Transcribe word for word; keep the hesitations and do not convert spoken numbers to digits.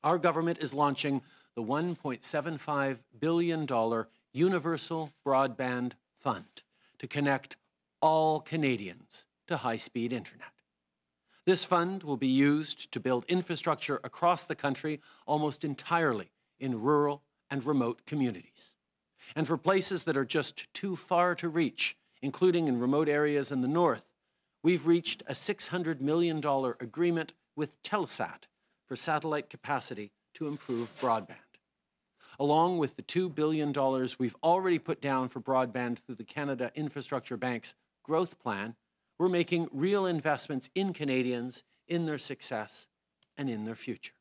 our government is launching the one point seven five billion dollars Universal Broadband Fund to connect all Canadians to high-speed internet. This fund will be used to build infrastructure across the country almost entirely in rural and remote communities. And for places that are just too far to reach, including in remote areas in the north, we've reached a six hundred million dollars agreement with Telesat for satellite capacity to improve broadband. Along with the two billion dollars we've already put down for broadband through the Canada Infrastructure Bank's growth plan, we're making real investments in Canadians, in their success, and in their future.